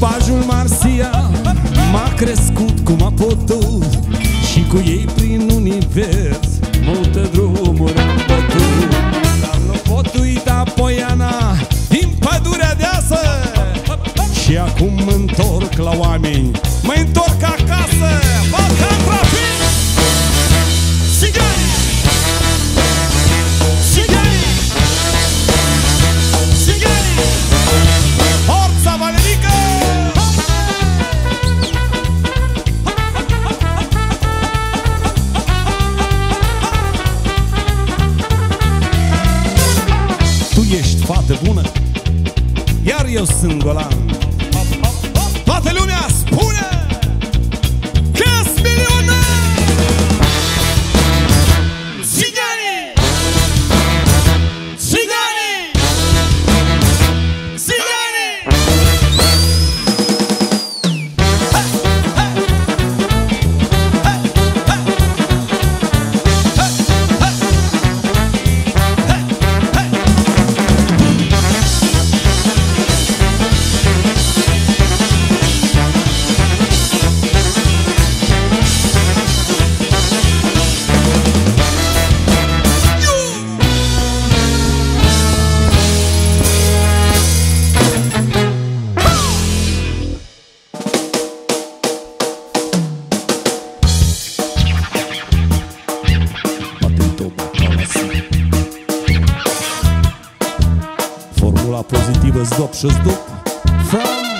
Echipajul Marsia m-a crescut cum a putut și cu ei prin univers multe drumuri am bătut. Dar nu pot uita Poiana din pădurea deasă și acum mă întorc la oameni, mă întorc acasă. Balcan Traffic! Țigani! Țigani! Țigani! Forța Valerică! Tu ești fată bună, iar eu sunt golan. Toată lumea spune că-s milionar! Țiganii! Țiganii! Țiganii! Formula pozitivă zdop și zdop. From